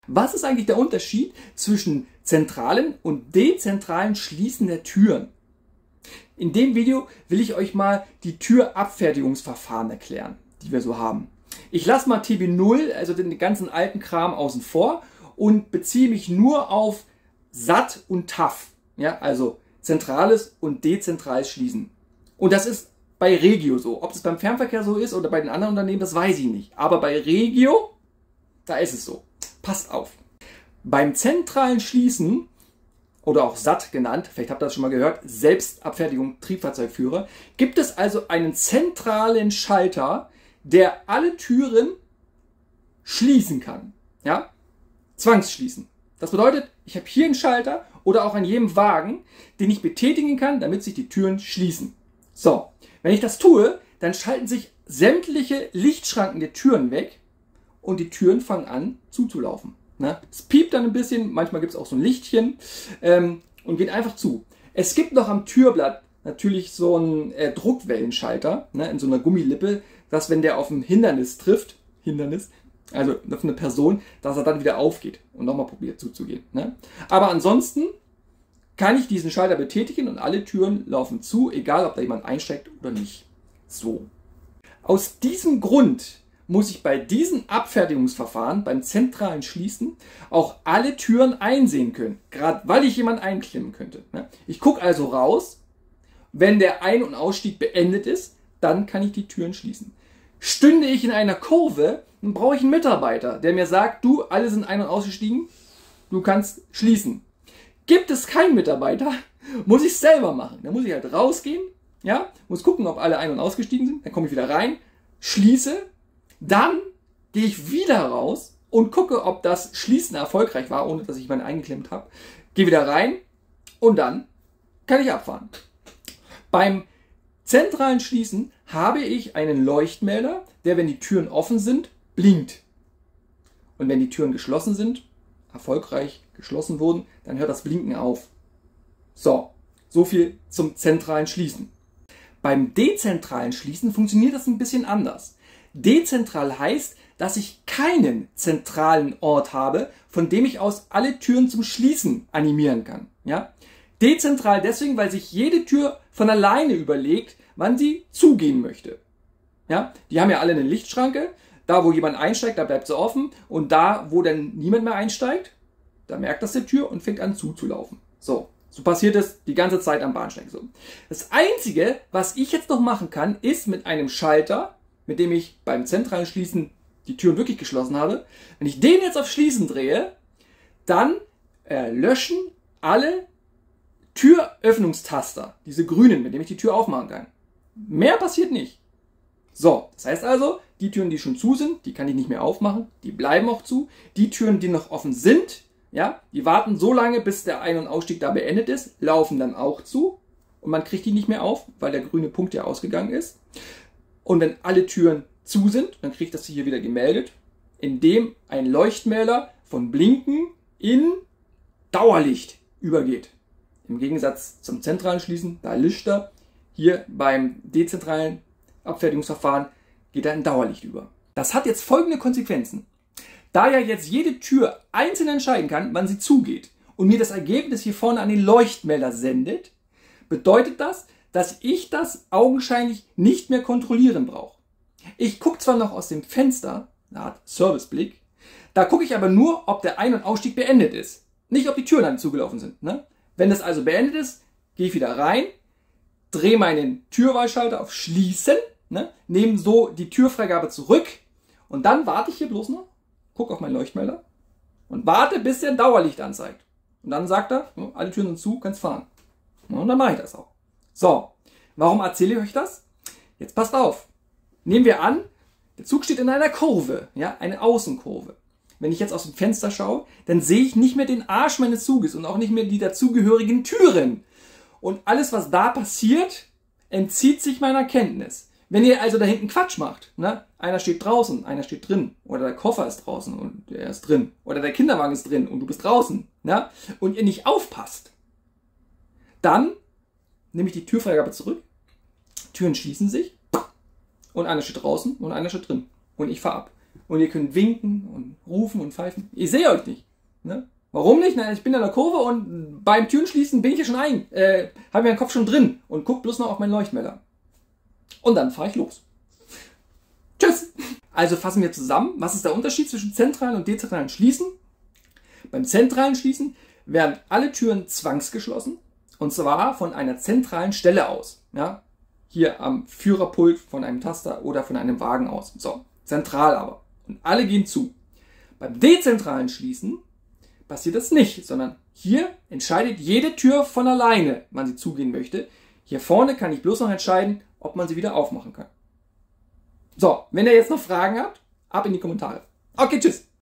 Was ist eigentlich der Unterschied zwischen zentralen und dezentralen Schließen der Türen? In dem Video will ich euch mal die Türabfertigungsverfahren erklären, die wir so haben. Ich lasse mal TB0, also den ganzen alten Kram, außen vor und beziehe mich nur auf SAT und TAF, ja, also zentrales und dezentrales Schließen. Und das ist bei Regio so. Ob es beim Fernverkehr so ist oder bei den anderen Unternehmen, das weiß ich nicht. Aber bei Regio, da ist es so. Passt auf. Beim zentralen Schließen, oder auch SAT genannt, vielleicht habt ihr das schon mal gehört, Selbstabfertigung Triebfahrzeugführer, gibt es also einen zentralen Schalter, der alle Türen schließen kann. Ja? Zwangsschließen. Das bedeutet, ich habe hier einen Schalter oder auch an jedem Wagen, den ich betätigen kann, damit sich die Türen schließen. So, wenn ich das tue, dann schalten sich sämtliche Lichtschranken der Türen weg und die Türen fangen an zuzulaufen. Ne? Es piept dann ein bisschen, manchmal gibt es auch so ein Lichtchen und geht einfach zu. Es gibt noch am Türblatt natürlich so einen Druckwellenschalter, ne, in so einer Gummilippe, dass wenn der auf ein Hindernis trifft, also auf eine Person, dass er dann wieder aufgeht und nochmal probiert zuzugehen. Ne? Aber ansonsten kann ich diesen Schalter betätigen und alle Türen laufen zu, egal ob da jemand einsteigt oder nicht. So. Aus diesem Grund muss ich bei diesem Abfertigungsverfahren, beim zentralen Schließen, auch alle Türen einsehen können. Gerade weil ich jemanden einklemmen könnte. Ne? Ich gucke also raus, wenn der Ein- und Ausstieg beendet ist, dann kann ich die Türen schließen. Stünde ich in einer Kurve, dann brauche ich einen Mitarbeiter, der mir sagt, du, alle sind ein- und ausgestiegen, du kannst schließen. Gibt es keinen Mitarbeiter, muss ich es selber machen. Dann muss ich halt rausgehen, ja, muss gucken, ob alle ein- und ausgestiegen sind, dann komme ich wieder rein, schließe, dann gehe ich wieder raus und gucke, ob das Schließen erfolgreich war, ohne dass ich jemanden eingeklemmt habe, gehe wieder rein und dann kann ich abfahren. Beim zentralen Schließen habe ich einen Leuchtmelder, der, wenn die Türen offen sind, blinkt. Und wenn die Türen geschlossen sind, erfolgreich geschlossen wurden, dann hört das Blinken auf. So viel zum zentralen Schließen. Beim dezentralen Schließen funktioniert das ein bisschen anders. Dezentral heißt, dass ich keinen zentralen Ort habe, von dem ich aus alle Türen zum Schließen animieren kann. Ja? Dezentral deswegen, weil sich jede Tür von alleine überlegt, wann sie zugehen möchte. Ja? Die haben ja alle eine Lichtschranke. Da, wo jemand einsteigt, da bleibt sie offen. Und da, wo dann niemand mehr einsteigt, da merkt das die Tür und fängt an zuzulaufen. So passiert es die ganze Zeit am Bahnsteig. So. Das Einzige, was ich jetzt noch machen kann, ist mit einem Schalter, mit dem ich beim zentralen Schließen die Türen wirklich geschlossen habe, wenn ich den jetzt auf Schließen drehe, dann löschen alle Türöffnungstaster, diese grünen, mit denen ich die Tür aufmachen kann. Mehr passiert nicht. So, das heißt also, die Türen, die schon zu sind, die kann ich nicht mehr aufmachen, die bleiben auch zu. Die Türen, die noch offen sind, ja, die warten so lange, bis der Ein- und Ausstieg da beendet ist, laufen dann auch zu und man kriegt die nicht mehr auf, weil der grüne Punkt ja ausgegangen ist. Und wenn alle Türen zu sind, dann kriegt das hier wieder gemeldet, indem ein Leuchtmelder von Blinken in Dauerlicht übergeht. Im Gegensatz zum zentralen Schließen, da lischt er. Hier beim dezentralen Abfertigungsverfahren geht er in Dauerlicht über. Das hat jetzt folgende Konsequenzen. Da ja jetzt jede Tür einzeln entscheiden kann, wann sie zugeht und mir das Ergebnis hier vorne an den Leuchtmelder sendet, bedeutet das, dass ich das augenscheinlich nicht mehr kontrollieren brauche. Ich gucke zwar noch aus dem Fenster, eine Art Serviceblick, da gucke ich aber nur, ob der Ein- und Ausstieg beendet ist. Nicht, ob die Türen dann zugelaufen sind. Ne? Wenn das also beendet ist, gehe ich wieder rein, drehe meinen Türwahlschalter auf Schließen, ne? Nehme so die Türfreigabe zurück und dann warte ich hier bloß noch, gucke auf meinen Leuchtmelder und warte, bis der Dauerlicht anzeigt. Und dann sagt er, alle Türen sind zu, kannst fahren. Und dann mache ich das auch. So, warum erzähle ich euch das? Jetzt passt auf. Nehmen wir an, der Zug steht in einer Kurve, ja, eine Außenkurve. Wenn ich jetzt aus dem Fenster schaue, dann sehe ich nicht mehr den Arsch meines Zuges und auch nicht mehr die dazugehörigen Türen. Und alles, was da passiert, entzieht sich meiner Kenntnis. Wenn ihr also da hinten Quatsch macht, ne? Einer steht draußen, einer steht drin, oder der Koffer ist draußen und er ist drin, oder der Kinderwagen ist drin und du bist draußen, ne? Und ihr nicht aufpasst, dann nehme ich die Türfreigabe zurück, Türen schließen sich und einer steht draußen und einer steht drin und ich fahre ab. und ihr könnt winken und rufen und pfeifen. Ich sehe euch nicht. Ne? Warum nicht? Na, ich bin in der Kurve und beim Türenschließen bin ich ja schon habe meinen Kopf schon drin und guck bloß noch auf meinen Leuchtmelder. Und dann fahre ich los. Tschüss! Also fassen wir zusammen, was ist der Unterschied zwischen zentralen und dezentralen Schließen? Beim zentralen Schließen werden alle Türen zwangsgeschlossen und zwar von einer zentralen Stelle aus. Ja? Hier am Führerpult von einem Taster oder von einem Wagen aus. So, zentral aber. Und alle gehen zu. Beim dezentralen Schließen passiert das nicht, sondern hier entscheidet jede Tür von alleine, wann sie zugehen möchte. Hier vorne kann ich bloß noch entscheiden, ob man sie wieder aufmachen kann. So, wenn ihr jetzt noch Fragen habt, ab in die Kommentare. Okay, tschüss.